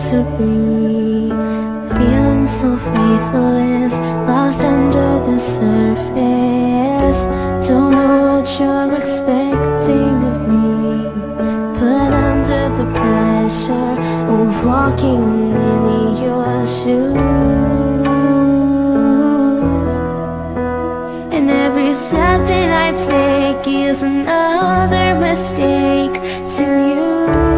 to be, feeling so faithless, lost under the surface. Don't know what you're expecting of me, but under the pressure of walking in your shoes, and every step that I take is another mistake to you.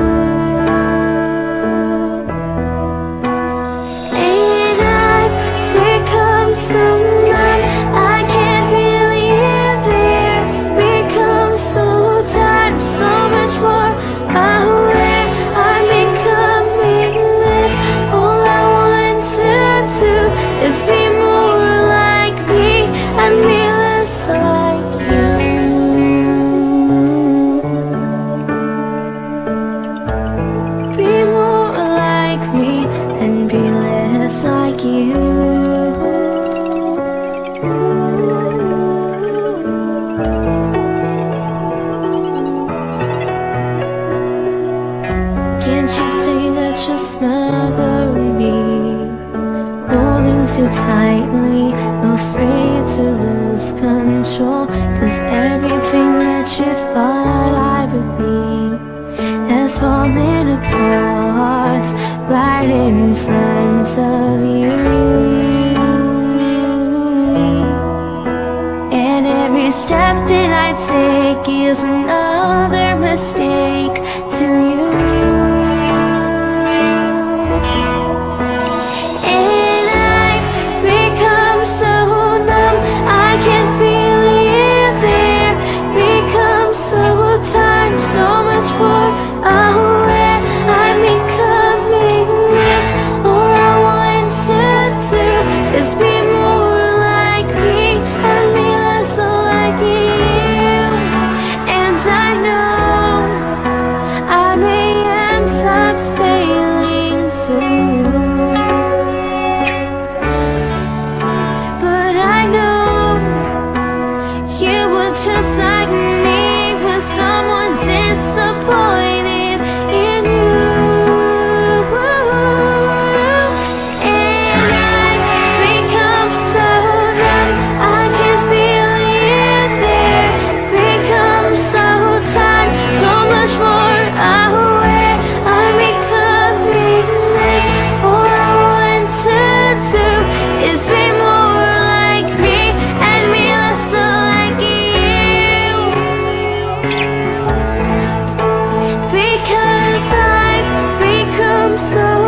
And I've become so numb, I can't feel you there. Become so tired, so much more aware. I'm becoming this. All I want to do is be more like me and be less like you. Be more like me and be less like you. Can't you see that you're smothering me, holding too tightly, afraid to lose control? 'Cause everything that you thought I would be has fallen apart right in front of you. And every step that I take is another mistake to you. And I've become so numb, I can't feel you there. Become so tired, so much more aware. I'm becoming this. All I want to do is be more like me and be less like you. And I know I may end up failing too, but I know you were just like me, with someone disappointed in you. And I've become so numb, I can't feel you there. Become so tired, so much more aware. I'm becoming this. All I want to do is be more like me and be less like you. Because I've become so